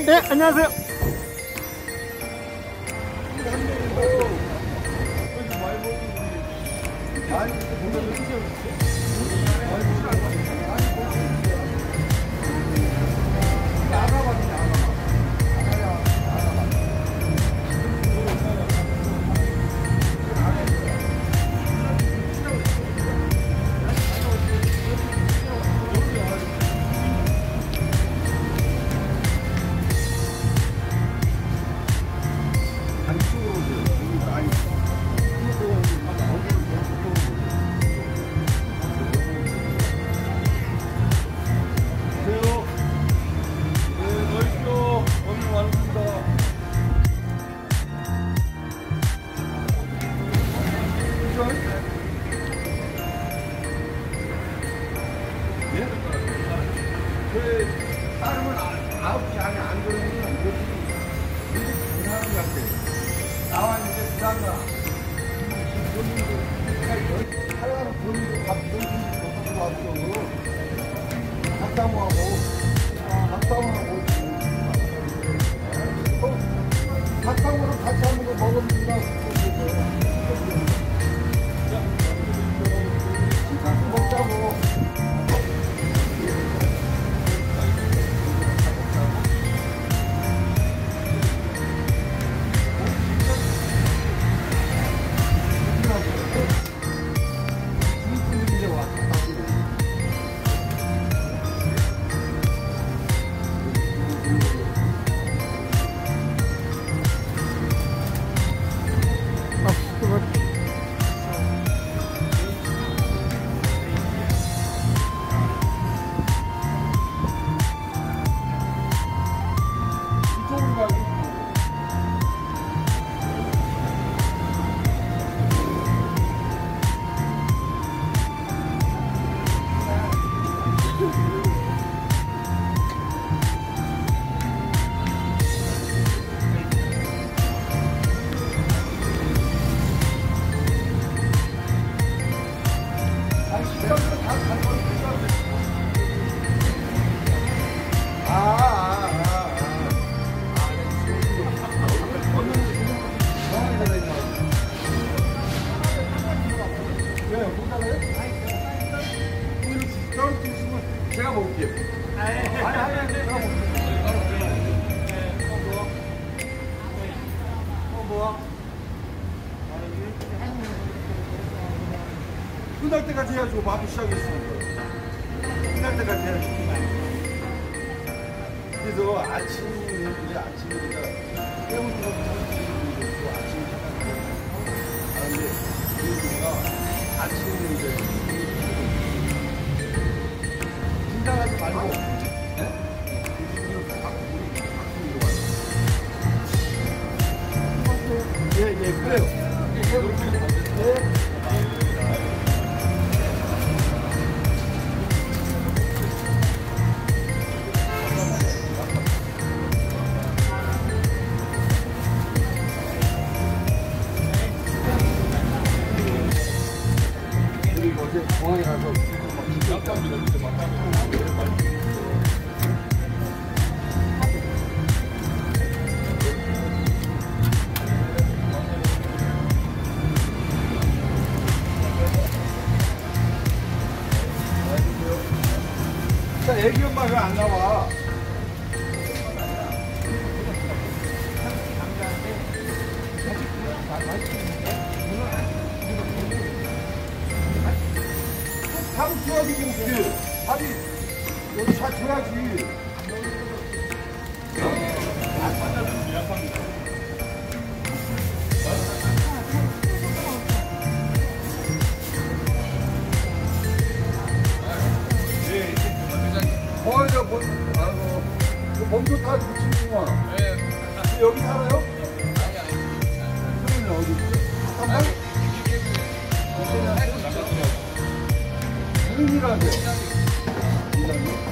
네, 안녕하세요. 따르면 9시 안에 안 그러면 이것이 이상한 것 같아. 나와 이제 부담가. 하려는 돈도 밥 돈도 왔어. 닭다무하고 닭다무랑 같이 하는 거 먹으면 식사도 먹자고. 제가 먹을게요. 끝날 때까지 해야죠. 밥이 시작했으니까. 끝날 때까지 해야죠. 그래서 아침이니까 깨우는 것도 아침에 하는데 우리가 아침에 이제 긴장하지 말고 예, 그래요. 어제 공항에 가서 자, 애기 엄마 왜 안 나와? 밥 줘야지, 이렇게. 밥이 여기 다 줘야지. 먼저 다 붙이는구나. 네. 여기 살아요? 그러면 어디 있지? 한번? 무슨 일 하세요? 이장님?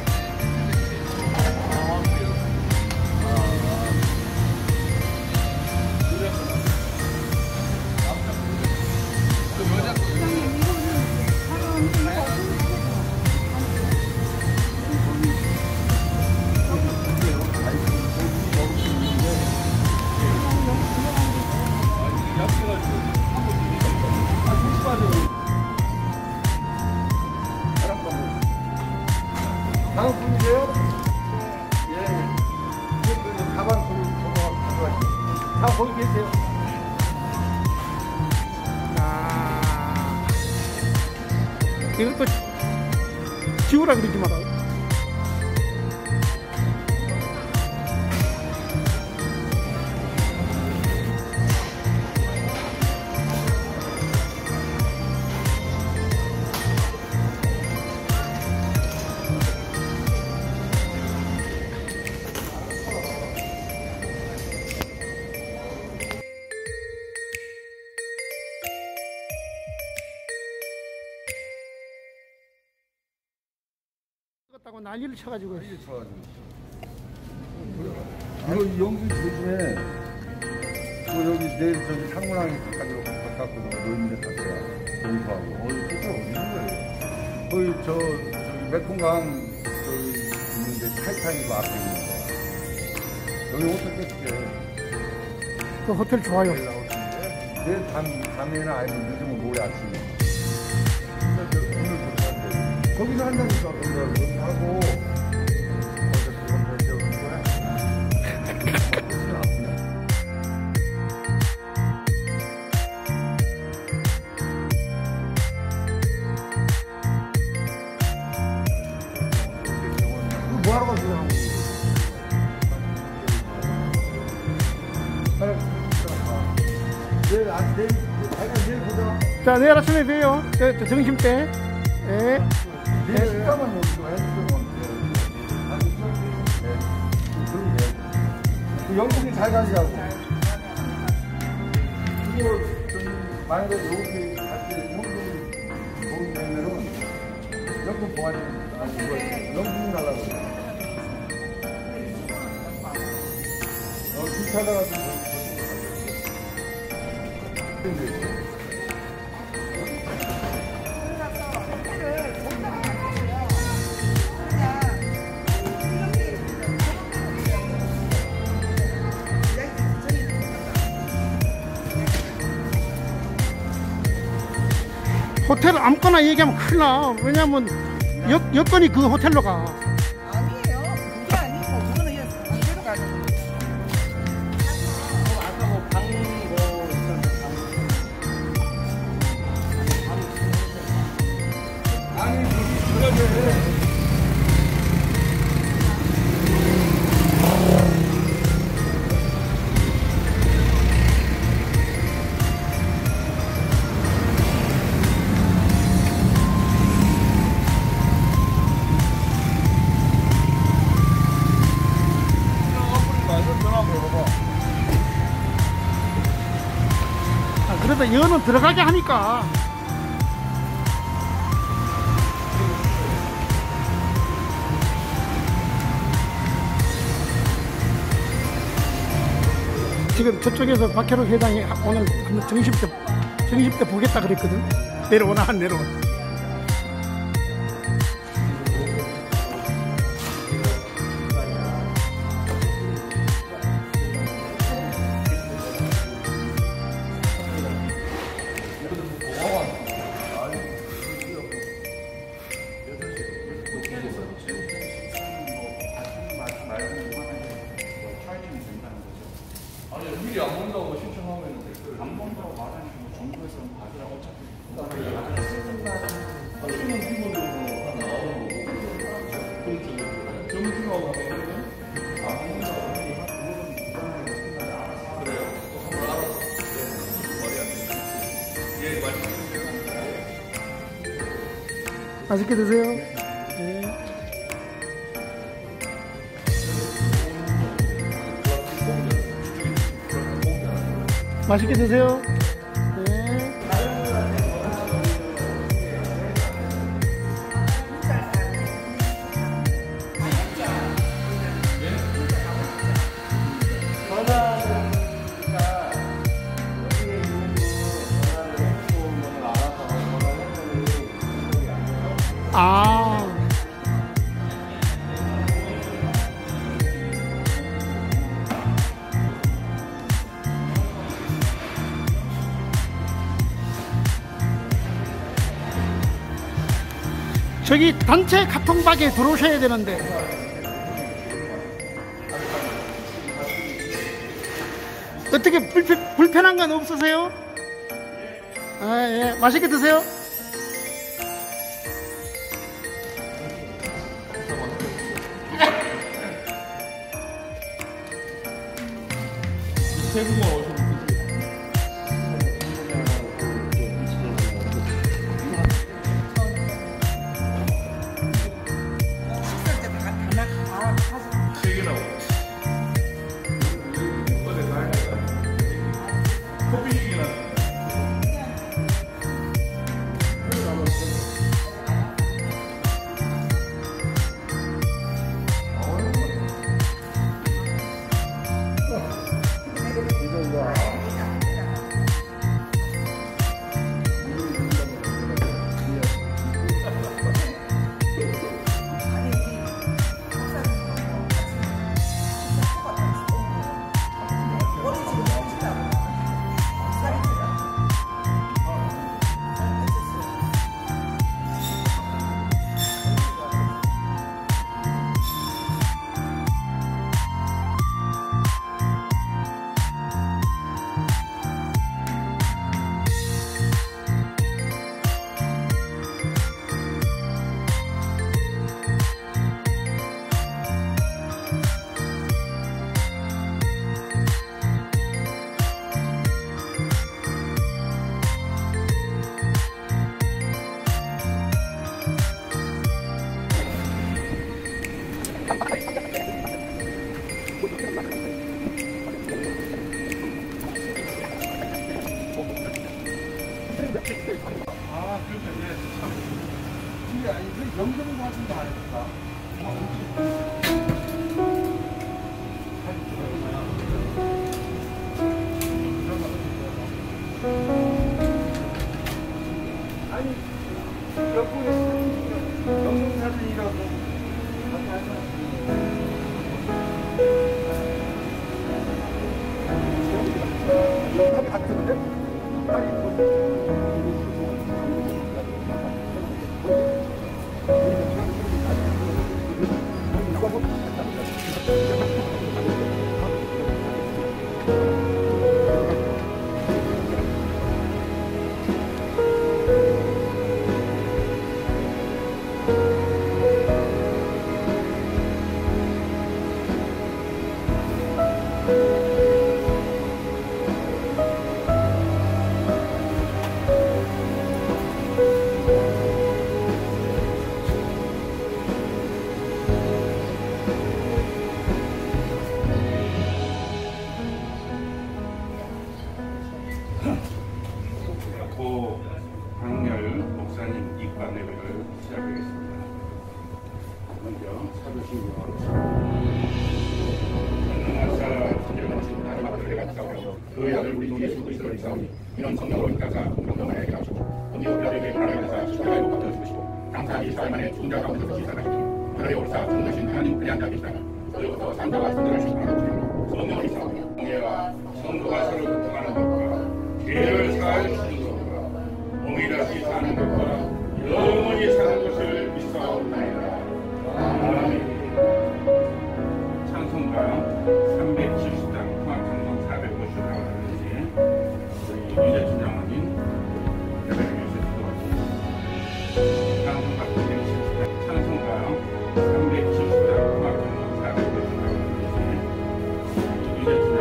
거기 계세요. 아, 이것도 지우라 그러지 마라. 다고 난리를 쳐가지고. 이게 좋아가지고. 이거 영수 조심해. 여기 내일 저기 상문항에 가까이로 갖고 노인네 갔어요. 공부하고. 진짜 어디 있는 거예요? 거기 저기 메콩강 저기 있는데 타이타닉 앞에 있는 거. 여기 호텔 깨끗해. 그 호텔 좋아요. 내일 밤에는 아니면 늦으면 모레 아침에. 오늘 보자는데 거기서 한다니까. 거기 하고 어제 그건 배우는 거야. 뭐하러 가세요? 내일 보자. 자, 내일 아침에 봬요. 저 점심 때. 예. 내일 식당은 여기로 해주면 돼. 영국이 잘 가시라고. 이거 만약에 여기 갈 때 현금 보는 되면은 현금 보완이 영국이 나가고. 길 찾아가지고. 호텔 아무거나 얘기하면 큰일 나. 왜냐면 여건이 그 호텔로 가. 아니에요. 그게 아니고 그거는 이대로 가는 거예요. 아까 뭐 방 아니 그러면 그래도 여는 들어가게 하니까. 지금 저쪽에서 박혜록 회장이 오늘 한번 점심 때 보겠다 그랬거든. 내려오나 안 내려오나. 미리 안 본다고 신청하면 안 본다고 말하니까 뭐 정부에서 받으라고 어차피 신문 팀원으로 나오는 거고 정팀하고 하면은 안 본다고 그래요. 또 한번 알아서 말이 안 되지. 예, 말씀해주세요. 맛있게 드세요. 네. 맛있게 드세요. 네. 아. 저기 단체 카톡방에 들어오셔야 되는데 어떻게 불편한 건 없으세요? 아, 예. 맛있게 드세요. 대구가 어디서 식사 때 다 하시. 세 개라고. 어제 다 해야 커피 시키나. 아, 그러니까 이제 참. 이게 아니, 그 영상 같은 거 아닐까? 아니, 여권에 영상 사진이라고 같이 하잖아. 같은데? 고 강렬 목사님 입관회를 시작하겠습니다. 먼저 사도신경 그 아들 우리 주 예수 그리스도를 싸우니 이런 성령으로 가사 공동하게 하시고 언니와 별에게 하나님께서 십자가에 못 박혀 죽으시고 당사 24일 만에 죽은 자 가운데서 시작하시고 하늘에 올사 전능하신 하나님 그냥 가계시다가 그리고서 산자가 선들하시고 하나님 성령을 싸우며 공예와 성도가 서로 교통하는 것과 죄를 사하시는 것과 몸이 다시 사는 것과 영원히 사는 것을 믿사옵나이다. 아멘. 찬송가 370장 통합찬송 450장까지 우리 유재춘 장로님 대변해 주셔서 찬송가 370장 찬송가 370장 통합찬송 450장까지 유재춘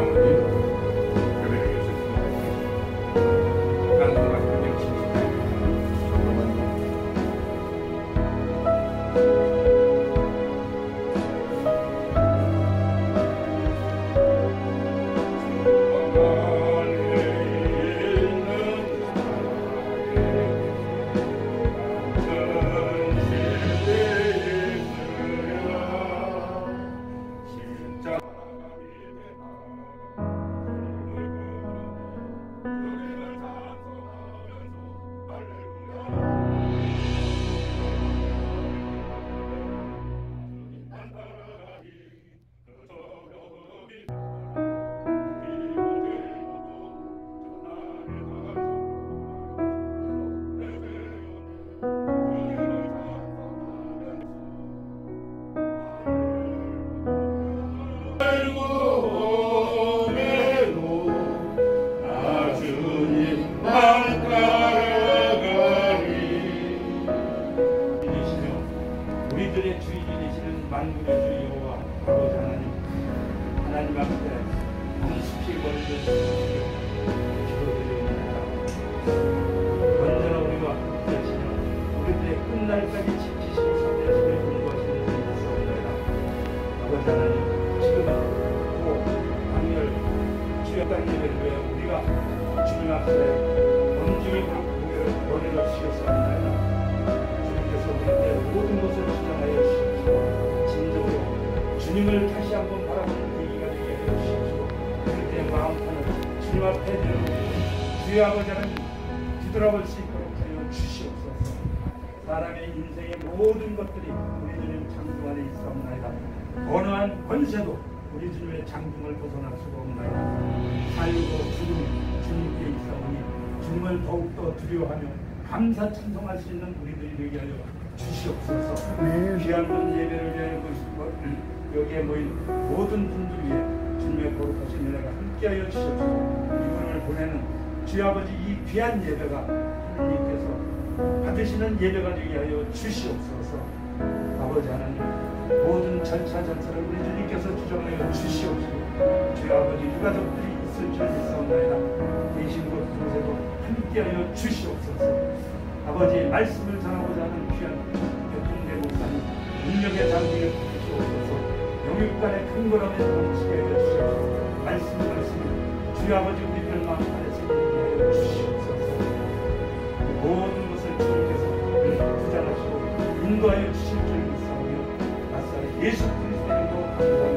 기도드립니다. 언제나 우리와 함께하시며 우리들의 끝날까지 지키시고 선대하시며 공부하시는 분이 있사옵나이다. 아버지 하나님, 지금은 또 강렬 주였다는 예배를 위해 우리가 주님 앞에 엄중히 노래를 주셨사옵나이다. 주님께서 우리의 모든 것을 주장하여 주시옵시고 진정으로 주님을 다시 한번 바라보는 계기가 되게 하여 주시옵시고 그때의 마음판을 주님 앞에 내놓고 주의 아버지 하나님 뒤돌아볼 수 있도록 하여 주시옵소서. 사람의 인생의 모든 것들이 우리 주님 장중 안에 있사옵나이다. 어떠한 권세도 우리 주님의 장중을 벗어날 수가 없나이다. 살고 죽음이 주님께 있사오니 주님을 더욱더 두려워하며 감사 찬송할 수 있는 우리들이 되게 하여 주시옵소서. 귀한 분 예배를 위하여 여기에 모인 모든 분들 위해 주님의 거룩하신 은혜가 함께하여 주시옵소서. 이분을 보내는 주의 아버지 이 귀한 예배가 하나님께서 받으시는 예배가 되게 하여 주시옵소서. 아버지 하나님 모든 전차전차를 우리 주님께서 주장하여 주시옵시고 주의 아버지 유가족들이 있을 줄 믿사옵나이다. 계신 곳곳에도 함께하여 주시옵소서. 아버지 말씀을 전하고자 하는 귀한 대통령 목사님 능력의 장비를 주시옵소서. 영육간의 큰 걸음에 넘치게 하여 주시옵소서. 말씀이 주의 아버지 우리들 마음 안에 새기게 하여 주시옵소서. 모든 것을 주님께서 주장하시고 인도하여 주실 줄 믿사오며 나사렛 예수 그리스도의 이름으로 감사하며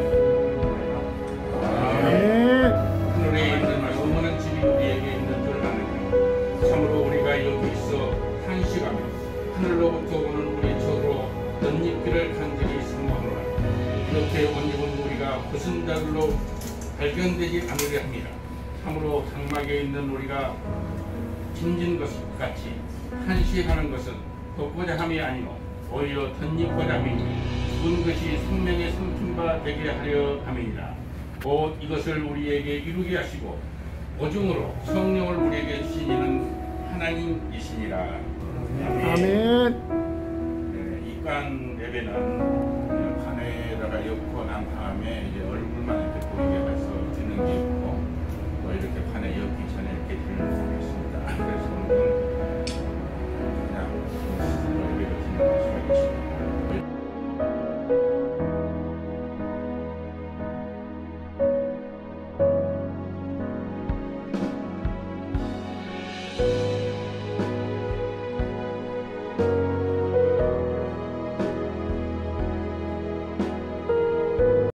하늘에 있는 영원한 집이 우리에게 있는 줄 아느니 참으로 우리가 여기 있어 한식하며 하늘로부터 오는 우리 저로 덧입기를 간절히 사모하노라. 이렇게 옷 입은 우리가 벗은자들로 발견되지 않으려 합니다. 참으로 장막에 있는 우리가 빚진 것 같이 한식하는 것은 덮고자 함이 아니오 오히려 덧입고자 함이니 죽은 것이 생명의 삼킨바 되게 하려 함이니라. 곧 이것을 우리에게 이루게 하시고 오중으로 성령을 우리에게 주신 이는 하나님이시니라. 아멘. 네, 이간 예배는 관에다가 엮고 난 다음에 이제 얼굴만 이렇게 보이게 해서 드는 게 있고 또 이렇게 관에 엮기 전에 이렇게 드리는 게 있습니다. 그래서 오늘은